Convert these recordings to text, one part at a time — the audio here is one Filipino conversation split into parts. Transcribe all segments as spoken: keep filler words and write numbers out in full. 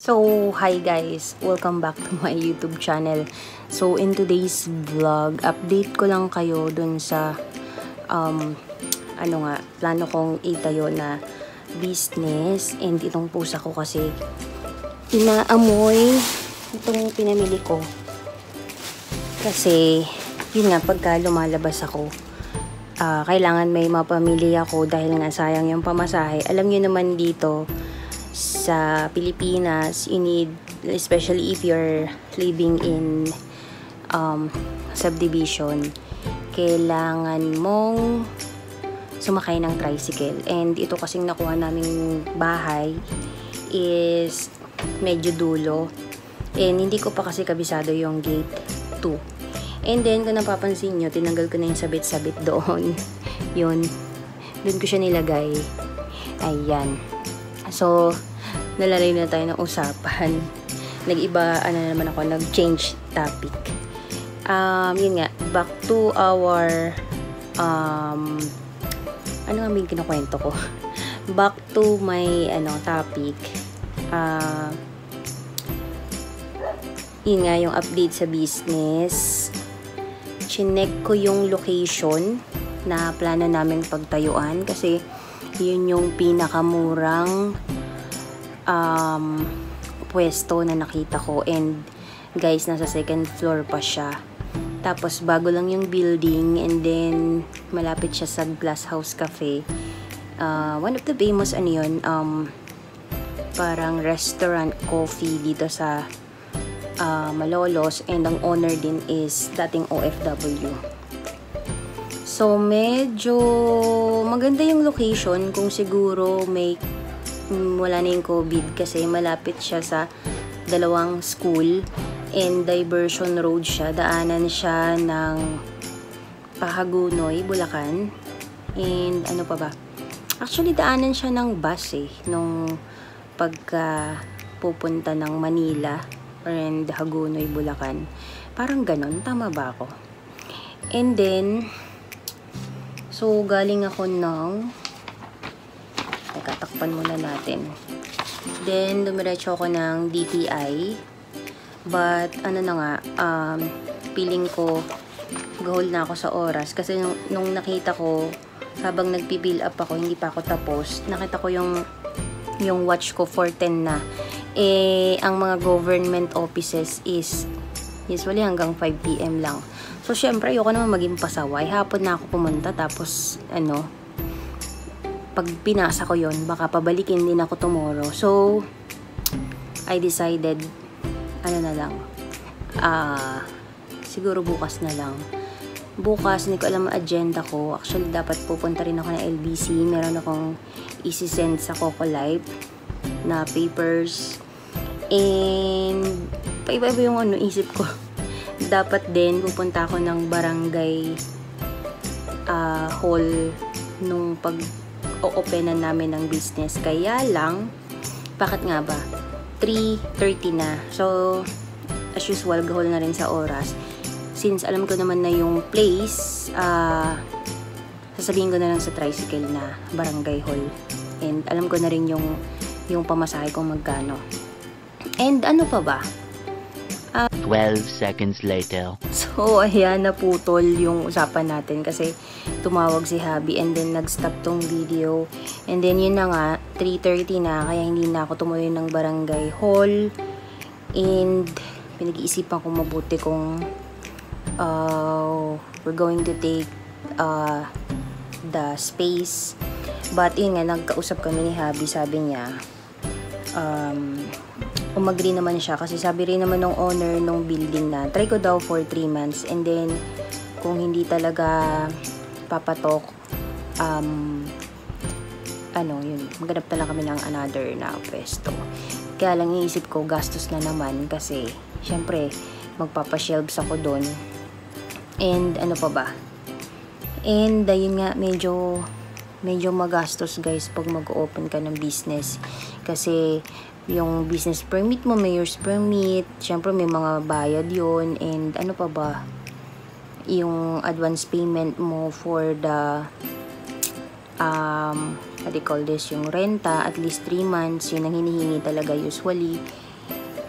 So, hi guys! Welcome back to my YouTube channel. So, in today's vlog, update ko lang kayo dun sa um, ano nga, plano kong itayo na business. And itong pusa ko kasi inaamoy itong pinamili ko. Kasi, yun nga, pagka lumalabas ako, uh, kailangan may mapamili ako dahil nga sayang yung pamasahe. Alam nyo naman dito, sa Pilipinas, you need, especially if you're living in um, subdivision, kailangan mong sumakay ng tricycle. And ito kasing nakuha naming bahay is medyo dulo. And hindi ko pa kasi kabisado yung gate two. And then, kung napapansin nyo, tinanggal ko na yung sabit-sabit doon. Yun. Doon ko siya nilagay. Ayan. So, nalalay na tayo ng usapan. Nag-iba, ano naman ako, nag-change topic. Um, yun nga, back to our, um, ano nga may kinukwento ko? Back to my, ano, topic. Uh, yun nga, yung update sa business. Chinek ko yung location na plano namin pagtayuan kasi yun yung pinakamurang um, pwesto na nakita ko. And guys, nasa second floor pa siya. Tapos bago lang yung building, and then malapit siya sa Glass House Cafe. Uh, one of the famous ano yun, um, parang restaurant coffee dito sa uh, Malolos. And ang owner din is dating O F W. So, medyo maganda yung location kung siguro may wala na yung COVID kasi malapit siya sa dalawang school and diversion road siya. Daanan siya ng Pahagunoy, Bulacan. And ano pa ba? Actually, daanan siya ng bus eh. Nung pagka pupunta ng Manila and Hagunoy, Bulacan. Parang ganon. Tama ba ako? And then, so, galing ako ng nagkatakpan muna natin. Then, dumiretso ako ng D T I. But, ano na nga, um, feeling ko, goal na ako sa oras. Kasi nung, nung nakita ko, habang nagpipill up ako, hindi pa ako tapos, nakita ko yung, yung watch ko four ten na. Eh, ang mga government offices is usually hanggang five P M lang. So, syempre, ayoko naman maging pasaway. Hapon na ako pumunta, tapos, ano, pag pinasa ko yon baka pabalikin din ako tomorrow. So, I decided, ano na lang, ah, uh, siguro bukas na lang. Bukas, hindi ko alam ang agenda ko. Actually, dapat pupunta rin ako ng L B C. Meron akong isi-send sa Coco Life na papers. And, paiba-iba yung ano, isip ko. Dapat din pupunta ako ng barangay uh, hall nung pag-o-openan namin ng business. Kaya lang, bakit nga ba? three thirty na. So, as usual, gahol na rin sa oras. Since alam ko naman na yung place, uh, sasabihin ko na lang sa tricycle na barangay hall. And alam ko na rin yung, yung pamasahe kung magkano. And ano pa ba? Uh, twelve seconds later. So, ayan, naputol yung usapan natin kasi tumawag si Habi and then nag-stop tong video. And then yun na nga, three thirty na, kaya hindi na ako tumuloy ng barangay hall. And pinag-iisipan ko mabuti kung uh, we're going to take uh, the space. But yun nga, nagkausap kami ni Habi, sabi niya, um, umagree naman siya kasi sabi rin naman ng owner ng building na try ko daw for three months and then kung hindi talaga papatok, um, ano yun, maghanap na lang kami ng another na pwesto. Kaya lang iisip ko, gastos na naman kasi syempre magpapashelves ako doon. And ano pa ba? And ayun nga, medyo medyo magastos guys pag mag-open ka ng business kasi yung business permit mo, mayor's permit, syempre may mga bayad yon. And ano pa ba, yung advance payment mo for the um, what do you call this, yung renta, at least three months, yun ang hinihingi talaga usually.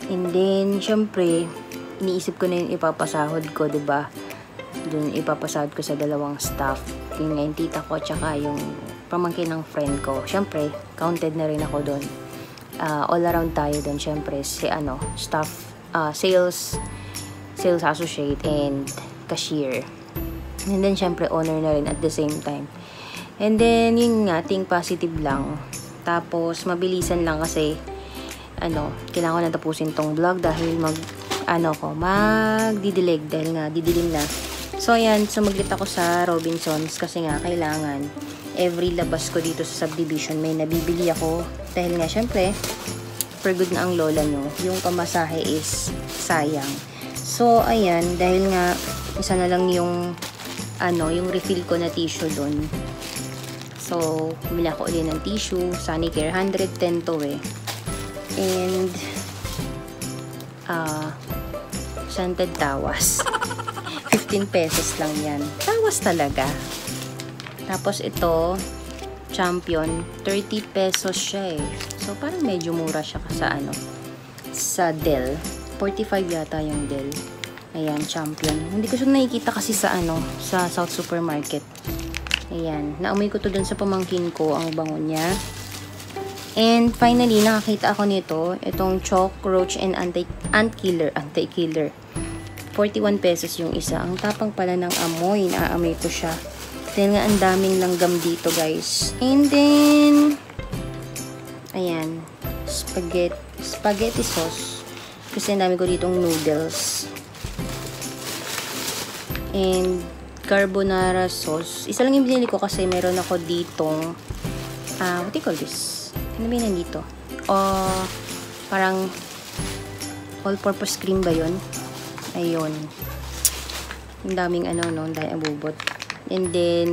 And then, syempre, iniisip ko na yung ipapasahod ko, diba? Dun ipapasahod ko sa dalawang staff. Yung, yung tita ko, tsaka yung pamangkin ng friend ko. Syempre, counted na rin ako dun. Uh, all around tayo dun, syempre, si ano, staff, uh, sales, sales associate, and cashier. And then, syempre, owner na rin at the same time. And then, yun nga, think positive lang. Tapos, mabilisan lang kasi, ano, kailangan ko na tapusin tong vlog dahil mag, ano ko, magdidilig dahil nga, didilim na. So, ayan, sumaglit ako sa Robinsons kasi nga, kailangan, every labas ko dito sa subdivision, may nabibili ako. Dahil nga, syempre, for good na ang lola nyo, yung pamasahe is sayang. So, ayan, dahil nga, isa na lang yung, ano, yung refill ko na tissue doon. So, bumili ako ulit ng tissue. Sanicare, one hundred ten to eh. And, ah, uh, scented tawas. fifteen pesos lang yan. Tawas talaga. Tapos ito, Champion, thirty pesos siya eh. So, parang medyo mura siya sa ano, sa Del. forty-five yata yung Del. Ayan, Champion. Hindi ko siya nakikita kasi sa ano, sa South Supermarket. Ayan, naamoy ko to dun sa pamangkin ko, ang bango niya. And finally, nakakita ako nito, itong Chalk, Roach, and Anti, Ant Killer, Anti-Killer. forty-one pesos yung isa. Ang tapang pala ng amoy, naaamoy ko siya. Dahil nga, ang daming langgam dito, guys. And then, ayan, spaghetti, spaghetti sauce. Kasi dami ko ditong noodles. And carbonara sauce. Isa lang yung binili ko kasi meron ako ditong uh, what do you call this? Ano ba yun nandito? O, uh, parang all-purpose cream ba yun? Ayun. Ang daming ano, no? Ang daming abubot. And then,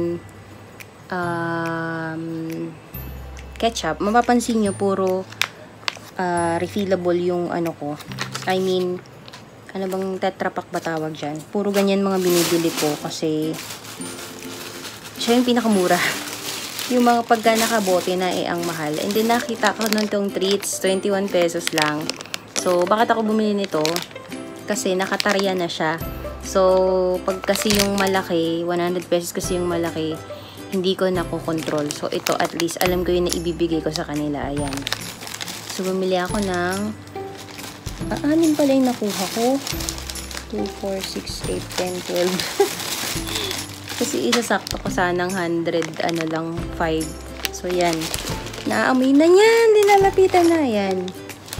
um, ketchup. Mapapansin nyo, puro uh, refillable yung ano ko. I mean, ano bang Tetra Pak ba tawag dyan? Puro ganyan mga binibili ko kasi siya yung pinakamura. Yung mga pagka nakabote na eh ang mahal. And then nakita ko nun tong treats, twenty-one pesos lang. So, bakit ako bumili nito? Kasi nakatarya na siya. So, pag kasi yung malaki, one hundred pesos kasi yung malaki, hindi ko nakokontrol. So, ito at least, alam ko yun na ibibigay ko sa kanila. Ayan. So, bumili ako ng Ah, anin pala yung nakuha ko. two, four, six, eight, ten, twelve. Kasi isasakto ko sanang one hundred, ano lang, five. So, yan. Naamoy na yan. Dinalapitan na. Yan.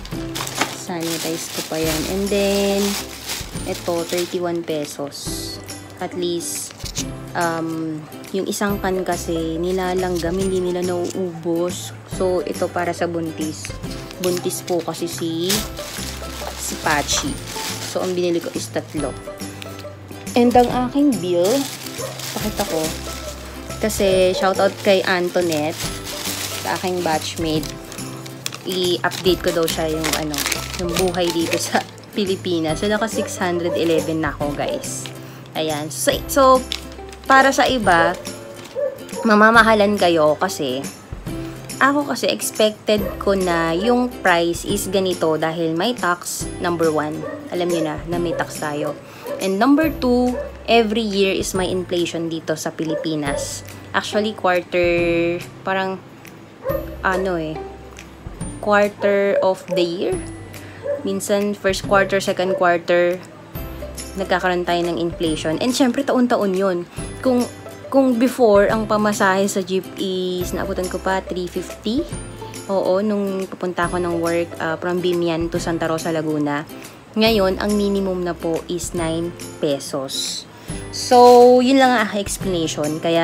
Sanitize ko pa yan. And then, ito, thirty-one pesos. At least, um, yung isang kan kasi, nilalanggam, hindi nila nauubos. So, ito para sa buntis. Buntis po kasi si si Pachi. So, ang binili ko is tatlo. And ang aking bill, pakita ko. Kasi, shoutout kay Antoinette, sa aking batchmate. I-update ko daw siya yung, ano, yung buhay dito sa Pilipinas. So, naka six hundred eleven na ako, guys. Ayan. So, so, para sa iba, mamamahalan kayo kasi ako kasi expected ko na yung price is ganito dahil may tax, number one. Alam niyo na, na may tax tayo. And number two, every year is may inflation dito sa Pilipinas. Actually, quarter, parang, ano eh, quarter of the year. Minsan, first quarter, second quarter, nagkakaroon tayo ng inflation. And syempre, taon-taon yun. Kung Kung before, ang pamasahe sa jeep is, naabutan ko pa, three fifty. Oo, nung pupunta ako ng work uh, from Bimian to Santa Rosa, Laguna. Ngayon, ang minimum na po is nine pesos. So, yun lang ang explanation. Kaya,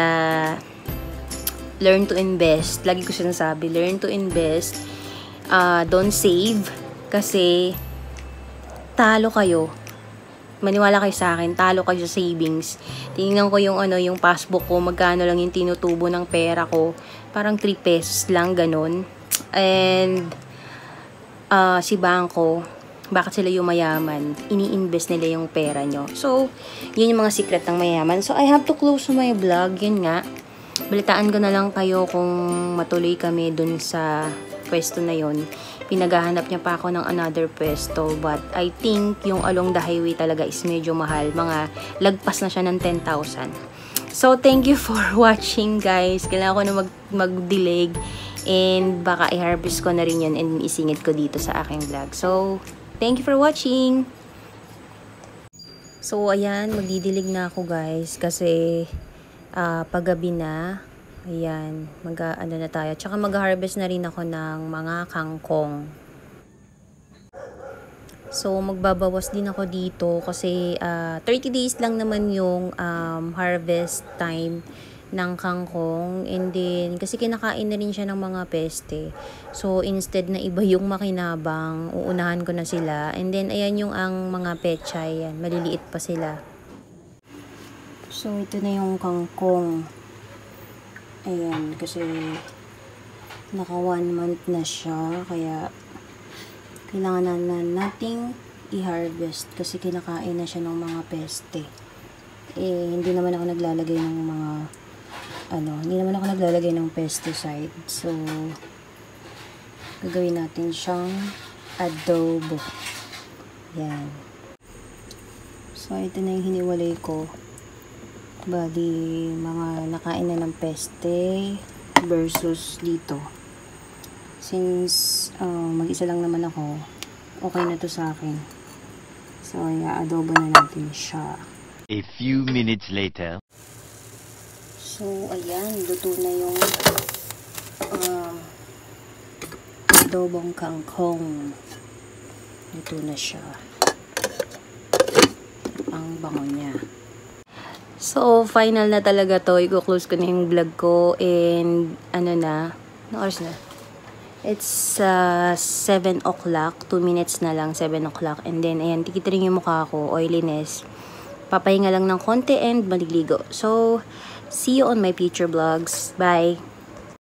learn to invest. Lagi ko sinasabi, learn to invest. Uh, don't save. Kasi, talo kayo. Maniwala kayo sa akin, talo kayo sa savings. Tingnan ko yung ano, yung passbook ko, magkano lang yung tinutubo ng pera ko. Parang three pesos lang, ganun. And, uh, si bangko, bakit sila yung mayaman? Ini-invest nila yung pera nyo. So, yun yung mga secret ng mayaman. So, I have to close my vlog. Yun nga. Balitaan ko na lang kayo kung matuloy kami dun sa pwesto na yun. pinaghahanap niya pa ako ng another pwesto. But I think yung along the highway talaga is medyo mahal. Mga lagpas na siya ng ten thousand. So, thank you for watching, guys. Kailangan ko na mag mag-dilig. And baka i-harvest ko na rin yun and isingit ko dito sa aking vlog. So, thank you for watching! So, ayan, magdidilig na ako, guys. Kasi, uh, paggabi na. Ayan, mag, ano na tayo. Tsaka mag-harvest na rin ako ng mga kangkong. So, magbabawas din ako dito kasi uh, thirty days lang naman yung um, harvest time ng kangkong. And then, kasi kinakain na rin siya ng mga peste. So, instead na iba yung makinabang, uunahan ko na sila. And then, ayan yung ang mga pechay. Yan, maliliit pa sila. So, ito na yung kangkong. Ayan, kasi naka one month na siya, kaya kailangan na, na nating i-harvest kasi kinakain na siya ng mga peste. Eh, hindi naman ako naglalagay ng mga ano, hindi naman ako naglalagay ng pesticide. So, gagawin natin siyang adobo. Yan. So, ito na yung hiniwalay ko. Bali, mga nakain na ng peste versus dito. Since uh, mag-isa lang naman ako, okay na to sa akin. So, i-adobo na natin siya. A few minutes later. So, ayan, luto na yung uh, adobong kangkong. Luto na siya. Ang bango niya. So, final na talaga to. I-close ko na yung vlog ko. And, ano na. Anong oras na? It's uh, seven o'clock. two minutes na lang. seven o'clock. And then, ayan, tikitiring yung mukha ko. Oiliness. Papahinga lang ng konti and maligligo. So, see you on my future vlogs. Bye!